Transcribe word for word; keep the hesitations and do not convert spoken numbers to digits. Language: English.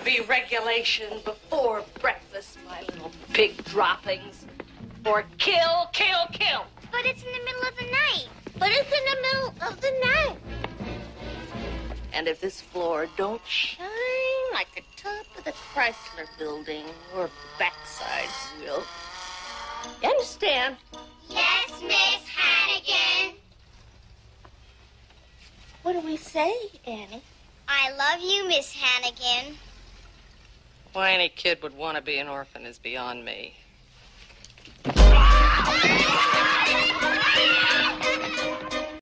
be regulation before breakfast, my little pig droppings. Or kill, kill, kill. But it's in the middle of the night. But it's in the middle of the night. And if this floor don't shine like the top of the Chrysler building, your backsides will. You understand? Yes, Miss Hannigan. What do we say, Annie? I love you, Miss Hannigan. Why any kid would want to be an orphan is beyond me.